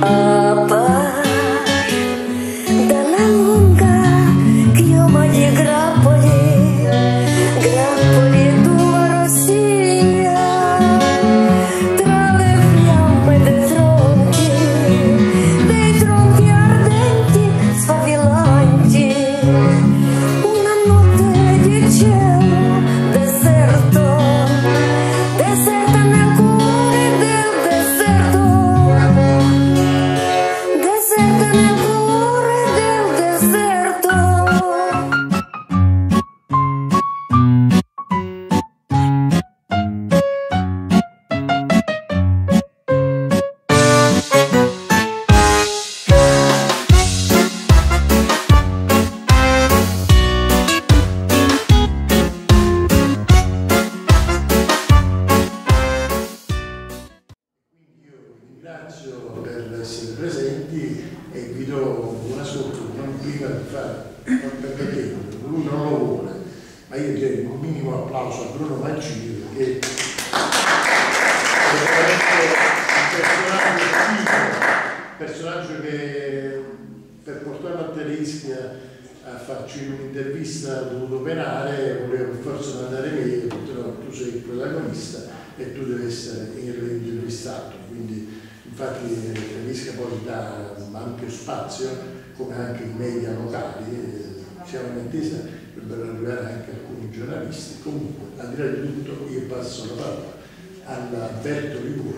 E tu devi essere intervistato, quindi infatti Tedesca poi dà ampio spazio, come anche i media locali, siamo in attesa per arrivare anche alcuni giornalisti. Comunque, al di là di tutto, io passo la parola a Alberto Liguri.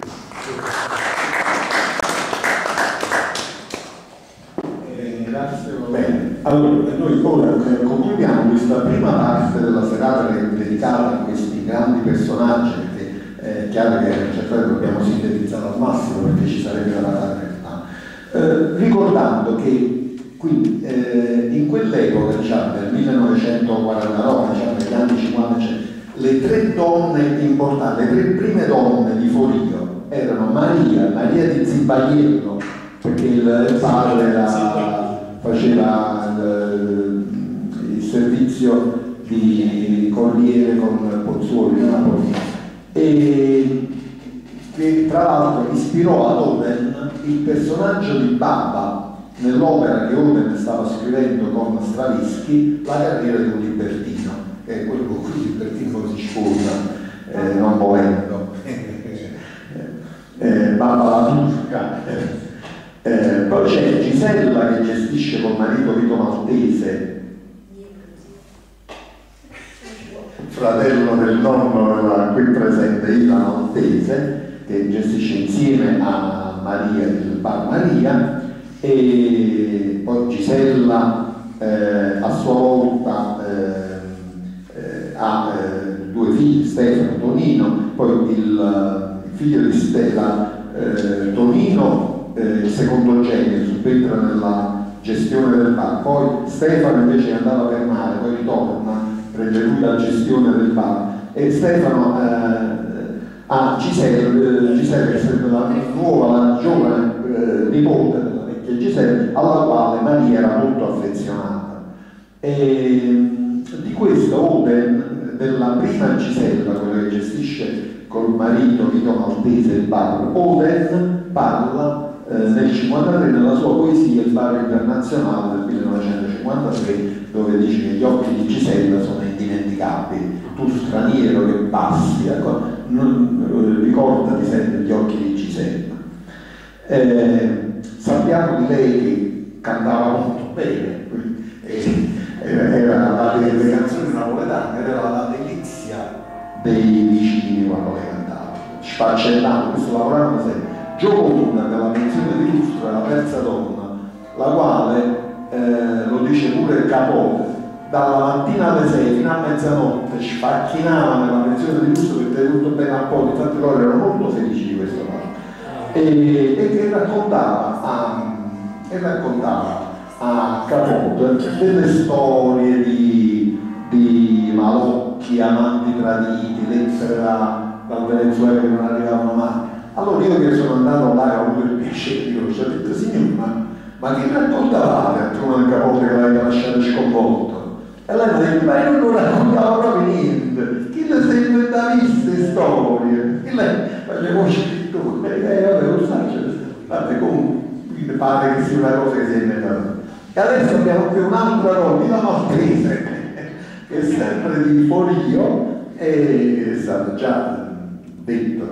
Grazie. Bene, allora noi ora concludiamo questa prima parte della serata dedicata a questi grandi personaggi. È chiaro che certamente dobbiamo sintetizzare al massimo perché ci sarebbe la realtà. Ricordando che qui in quell'epoca, diciamo nel 1949, diciamo negli anni 50, le tre donne importanti, le tre prime donne di Forio erano Maria di Zibaglietto, perché il padre faceva il servizio di corriere con Pozzuoli di Napoli, e che tra l'altro ispirò ad Oden il personaggio di Baba nell'opera che Oden stava scrivendo con Stravinsky, La carriera di un libertino, che è quello con cui il libertino si sposa non volendo. Baba la turca. Poi c'è Gisella che gestisce col marito Vito Maltese, fratello del nonno qui presente, Ila Maltese, che gestisce insieme a Maria il bar Maria, e poi Gisella a sua volta ha due figli, Stefano e Tonino, poi il figlio di Stella, Tonino, secondogenito, subentra nella gestione del bar, poi Stefano invece andava per mare, poi ritorna, prende lui la gestione del bar, e Stefano ha Gisella che è la nuova, la giovane nipote della vecchia Gisella, alla quale Maria era molto affezionata. E di questo Oden, della prima Gisella, quella che gestisce col marito Vito Maltese il bar, Oden parla nel 1953 nella sua poesia Il bar internazionale del 1953, dove dice che gli occhi di Gisella sono indimenticabili, tu straniero che passi, ricordati sempre gli occhi di Gisella. Sappiamo di lei che cantava molto bene, era le canzoni napoletane, era la delizia dei vicini quando le cantava, sfaccellando, questo lavoravano sempre. Gioconda, della menzione di lustro, è la terza donna, la quale, lo dice pure il Capote, dalla mattina alle 6 fino a mezzanotte sfacchinava nella menzione di lustro che è tutto bene a poco, infatti loro erano molto felici di questo fatto, e che raccontava a Capote delle storie di malocchi, amanti traditi, lettere dal Venezuela che non arrivavano mai. Allora io che sono andato là e ho avuto il piacere di conoscere, ho detto signor, ma che raccontavate a uno del Capote che l'aveva lasciato sconvolto? E lei mi ha detto, ma io non raccontavo proprio niente, chi le si inventava queste storie? E lei faceva scritture, vabbè, lo sai, vabbè, comunque. quindi pare che sia una cosa che si è inventata. E adesso abbiamo qui un'altra roba di Maltese, che è sempre di Forio, e è stato già detto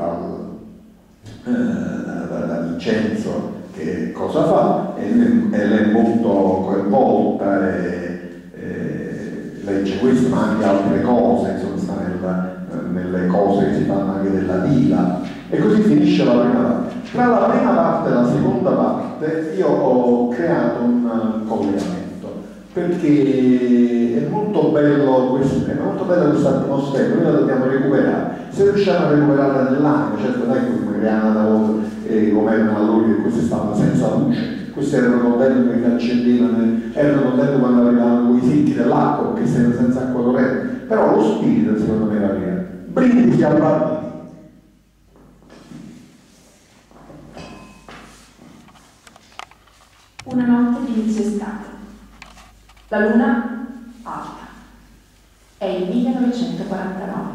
da Vincenzo che cosa fa, e lei è molto coinvolta e legge questo ma anche altre cose, insomma sta nelle cose che si fanno anche della Dila, e così finisce la prima parte. Tra la prima parte e la seconda parte io ho creato un collegamento, perché è molto bello questa atmosfera, noi la dobbiamo recuperare. Se riusciamo a recuperarla nell'anima, certo non è come Creana da Oro e come erano allora, che queste stavano senza luce, questi erano modelli che accendevano, erano modelli quando arrivavano quei secchi dell'acqua, perché se senza acqua corrente, però lo spirito secondo me era vero. Brindisi a Barbini. Una notte di inizio estate. La luna alta. È il 1949.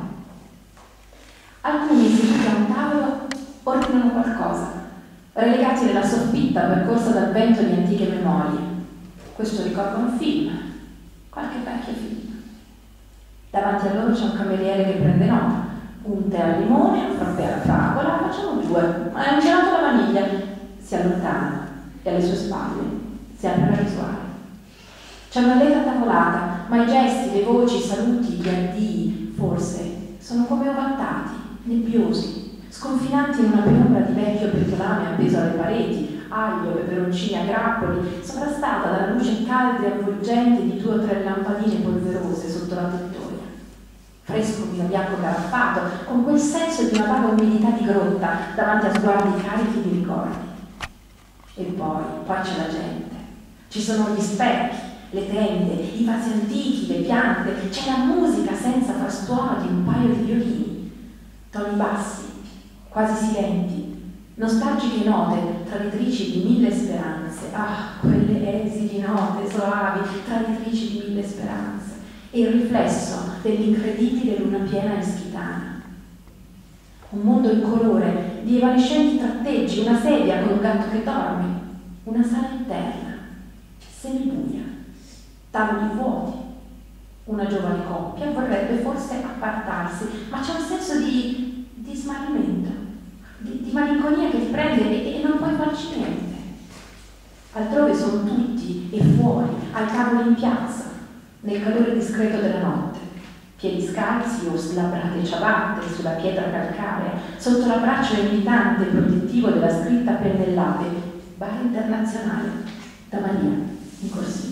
Alcuni seduti a un tavolo ordinano qualcosa, relegati nella soffitta percorsa dal vento di antiche memorie. Questo ricorda un film, qualche vecchio film. Davanti a loro c'è un cameriere che prende nota. Un tè al limone, un frappè alla fragola, facciamo due, ma è un gelato alla vaniglia. Si allontana e alle sue spalle si apre la visuale. C'è una lega tavolata, ma i gesti, le voci, i saluti, gli addii, forse, sono come ovattati, nebbiosi, sconfinanti in una penombra di vecchio petolame appeso alle pareti, aglio, peperoncini a grappoli, sovrastata dalla luce calda e avvolgente di 2 o 3 lampadine polverose sotto la tettoia. Fresco vino bianco caraffato, con quel senso di una vaga umidità di grotta davanti a sguardi carichi di ricordi. E poi c'è la gente. Ci sono gli specchi, le tende, i vasi antichi, le piante, c'è la musica senza frastuono di un paio di violini. Toni bassi, quasi silenti, nostalgiche note traditrici di 1000 speranze. Ah, quelle esili note soavi traditrici di 1000 speranze. E il riflesso dell'incredibile luna piena ischitana. Un mondo in colore di evanescenti tratteggi, una sedia con un gatto che dorme, una sala interna, semibuia, tavoli vuoti. Una giovane coppia vorrebbe forse appartarsi, ma c'è un senso di smarrimento, di malinconia che ti prende e non puoi farci niente. Altrove sono tutti e fuori, al tavolo in piazza, nel calore discreto della notte, piedi scalzi o slabbrate ciabatte sulla pietra calcarea, sotto l'abbraccio invitante e protettivo della scritta a pennellate Bar Internazionale, da Maria, in corsivo.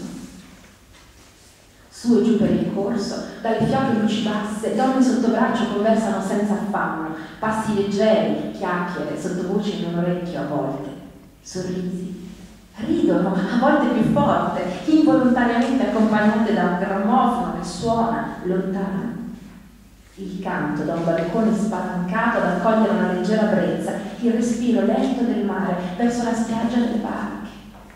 Su e giù per il corso, dalle fiocche luci basse, donne sotto braccio conversano senza affanno, passi leggeri, chiacchiere, sottovoce in un orecchio a volte, sorrisi. Ridono, a volte più forte, involontariamente accompagnate da un grammofono che suona lontano. Il canto da un balcone spalancato ad accogliere una leggera brezza, il respiro lento del mare verso la spiaggia delle barche.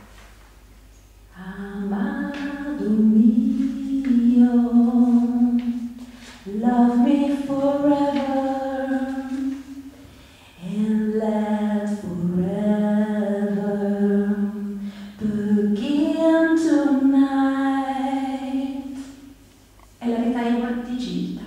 Amado mio, love me forever and let forever begin tonight. È la metà di Gilda.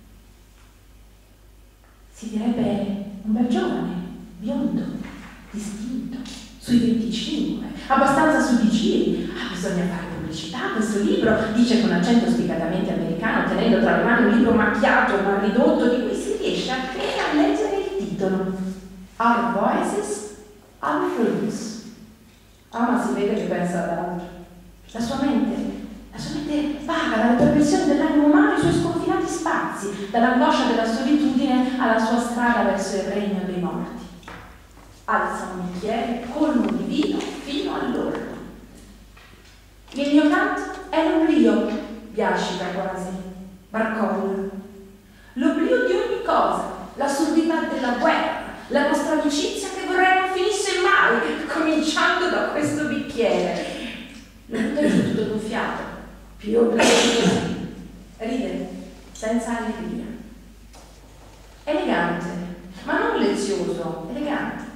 Si direbbe un bel giovane, biondo, distinto, sui 25, abbastanza su di giri. Bisogna fare pubblicità, questo libro, dice con accento spiccatamente americano, tenendo tra le mani un libro macchiato ma ridotto di cui si riesce appena a leggere il titolo. Our voices, our fruits. Ma si vede che pensa ad altro. La sua mente vaga dalle perversioni dell'animo umano ai suoi sconfinati spazi, dall'angoscia della solitudine alla sua strada verso il regno dei morti. Alza un bicchiere colmo di vino fino all'orlo. Il mio canto è l'oblio, biascica quasi, barcolla. L'oblio di ogni cosa, l'assurdità della guerra, la nostra amicizia che vorrei non finisse mai, cominciando da questo bicchiere. Mi butta giù tutto d'un fiato, più oblio così. Ride, senza allegria. Elegante, ma non lezioso, elegante.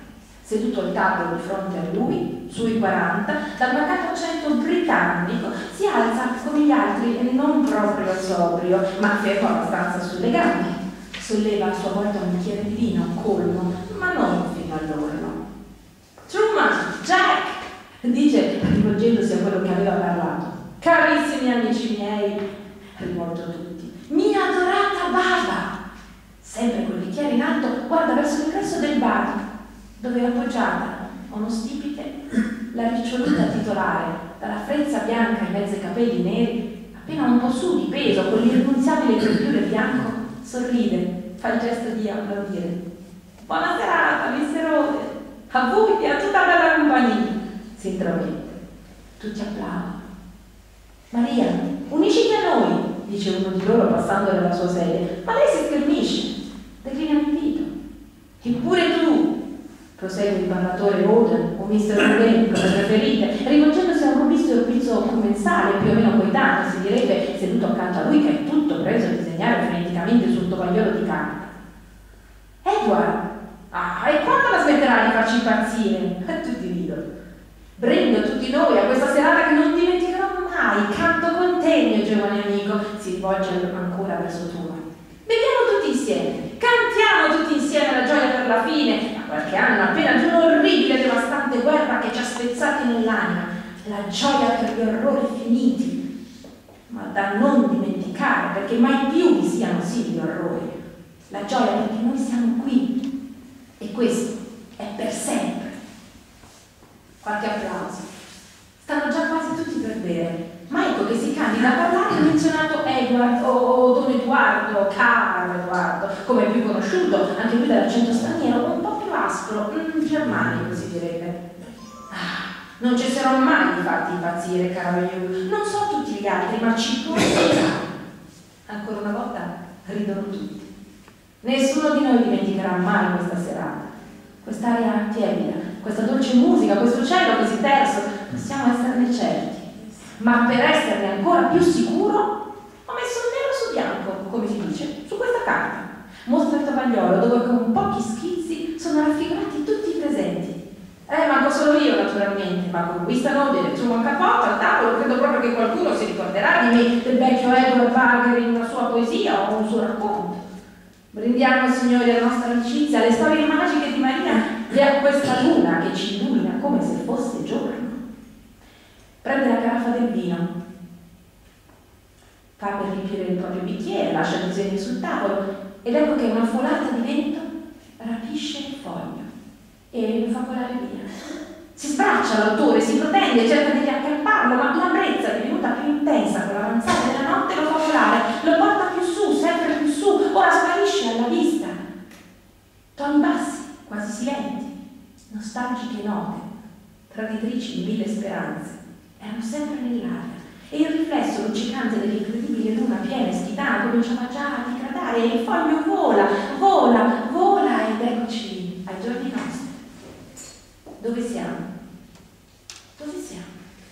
Seduto al tavolo di fronte a lui, sui 40, dal marcato accento britannico, si alza come gli altri, non proprio sobrio, ma fermo abbastanza sulle gambe. Solleva a sua volta un bicchiere di vino, colmo, ma non fino all'orlo. Truman, Jack, dice rivolgendosi a quello che aveva parlato. Carissimi amici miei, rivolto a tutti, mia adorata baba. Sempre col bicchiere in alto, guarda verso l'ingresso del bar, dove è appoggiata, uno stipite, la riccioluta titolare, dalla frezza bianca in mezzo ai capelli neri, appena un po' su di peso, con l'irrinunziabile grembiule bianco, sorride, fa il gesto di applaudire. Buona serata, mister Ode, a voi e a tutta la bella compagnia, si intravede. Tutti applaudono. Maria, unisciti a noi, dice uno di loro passandole alla sua sedia, ma lei si schermisce, declina l'invito. Eppure tu, prosegue il parlatore Oden o Mr. Oden, come preferite, rivolgendosi a un robusto orbizzo commensale, più o meno coetaneo, si direbbe, seduto accanto a lui, che è tutto preso a disegnare freneticamente sul tovagliolo di carta. Edward, e quando la smetterà di farci impazzire? Tutti ridono. Brindo tutti noi a questa serata che non dimenticherò mai, canto con te, mio giovane amico, si rivolge ancora verso Truman. Beviamo tutti insieme, cantiamo tutti insieme la gioia per la fine, ma qualche anno appena di un'orribile e devastante guerra che ci ha spezzati nell'anima, la gioia per gli orrori finiti, ma da non dimenticare, perché mai più vi siano simili orrori, la gioia perché noi siamo qui, e questo è per sempre. Qualche applauso. Stanno già quasi tutti per bere. Ma ecco che si candida a parlare il menzionato Edward o Don Edoardo, caro Edoardo, come è più conosciuto, anche lui dall'accento straniero, un po' più aspro, germanico si direbbe. Non cesserò mai di farti impazzire, caro Hugh. Non so tutti gli altri, ma ci proverò. Ancora una volta ridono tutti. Nessuno di noi dimenticherà mai questa serata, quest'aria tiepida, questa dolce musica, questo cielo così terso, possiamo esserne certi. Ma per esserne ancora più sicuro, ho messo nero su bianco, come si dice, su questa carta. Mostra il tovagliolo dove con pochi schizzi sono raffigurati tutti i presenti. Manco solo io naturalmente, ma con questa node del suo cappotto al tavolo credo proprio che qualcuno si ricorderà di me, del vecchio Edward Barger in una sua poesia o un suo racconto. Brindiamo, signori, alla nostra amicizia, alle storie magiche di Maria e a questa luna che ci illumina come se fosse giorno. Prende la caraffa del vino, fa per riempire il proprio bicchiere, lascia il disegno sul tavolo ed ecco che una folata di vento rapisce il foglio e lo fa volare via. Si sbraccia l'autore, si protende, cerca di riacchiapparlo, ma la brezza divenuta più intensa con l'avanzare della notte lo fa volare, lo porta più su, sempre più su, ora sparisce alla vista. Toni bassi, quasi silenti, nostalgiche note, traditrici di mille speranze, erano sempre nell'aria e il riflesso luccicante dell'incredibile luna piena e schitana cominciava già a digradare e il foglio vola, vola, vola ed eccoci ai giorni nostri. Dove siamo? Dove siamo?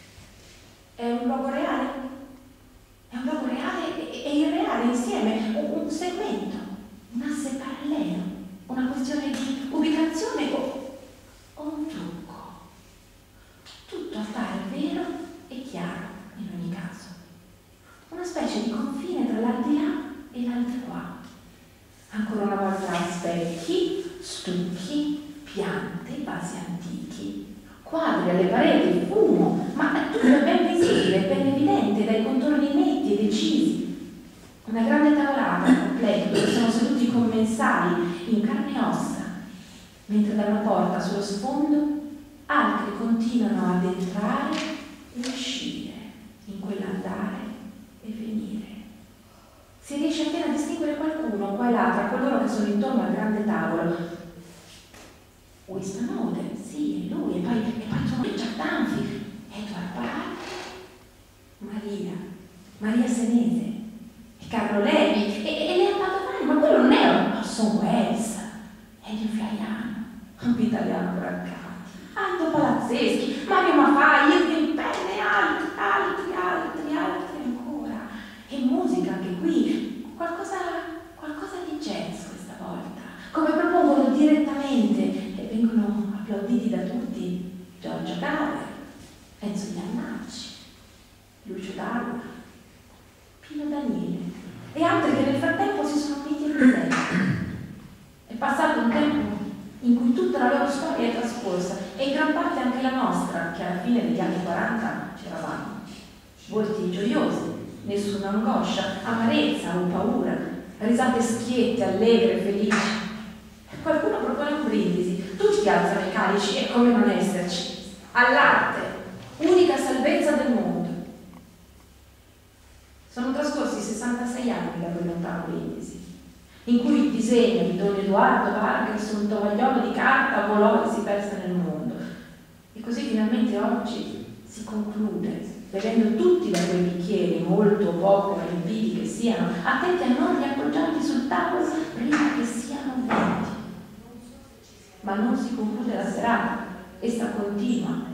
È un luogo reale? È un luogo reale e irreale insieme, un segmento, un asse parallelo, una questione di ubicazione o un trucco. Tutto appare vero e chiaro in ogni caso. Una specie di confine tra l'aldilà e l'aldilà. Ancora una volta specchi, stucchi, piante, vasi antichi, quadri alle pareti, fumo, ma tutto è ben visibile, ben evidente dai contorni netti e decisi. Una grande tavolata completa dove sono seduti i commensali in carne e ossa, mentre da una porta sullo sfondo altri continuano ad entrare e uscire in quell'andare e venire. Si riesce appena a distinguere qualcuno qua e là tra coloro che sono intorno al grande tavolo. Winston Oden, sì, è lui, e poi Richard Dunphy, Edward Barger, Maria Senese, e Carlo Levi, e Lea Padovani, ma quello non è Orson Welles, è l'inflaiano, un italiano braccati, Aldo Palazzeschi, Mario Maffai, Irving Penn e altri ancora. E musica anche qui, qualcosa di jazz questa volta, come propongono direttamente e vengono applauditi applauditi da tutti Giorgio Gaber, Enzo Iannacci, Lucio Dalla, Pino Daniele e altri che nel frattempo si sono uniti in miseria. È passato un tempo in cui tutta la loro storia è trascorsa e in gran parte anche la nostra, che alla fine degli anni 40 c'eravamo. Volti gioiosi, nessuna angoscia, amarezza o paura, risate schiette, allegre, felici. Qualcuno propone un brindisi, tutti alzano i calici e come non esserci, all'arte, unica salvezza del mondo. Sono trascorsi 66 anni da quel lontano brindisi, in cui il disegno di Don Edoardo Vargas su un tovagliolo di carta volò e si perse nel mondo. E così finalmente oggi si conclude, bevendo tutti da quei bicchieri, molto o poco riempiti che siano, attenti a non riappoggiarli sul tavolo prima che siano venti. Ma non si conclude la serata, essa continua.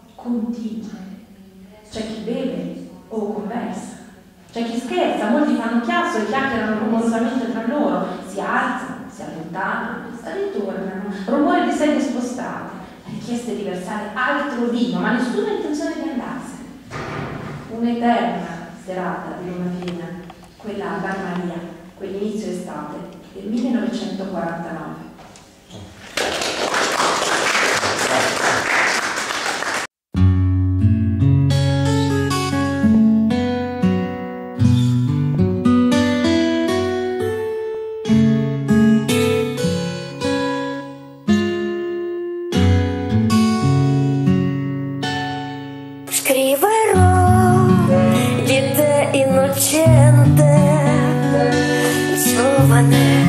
C'è chi beve o conversa, c'è chi scherza, molti fanno chiasso e chiacchierano rumorosamente tra loro, si alzano, si allontanano, ritornano, rumore di sedie spostate, richieste di versare altro vino, ma nessuna intenzione di andarsene. Un'eterna serata di Roma Piena, quella a Bar Maria, quell'inizio estate del 1949. Scriverò di te innocente, giovane.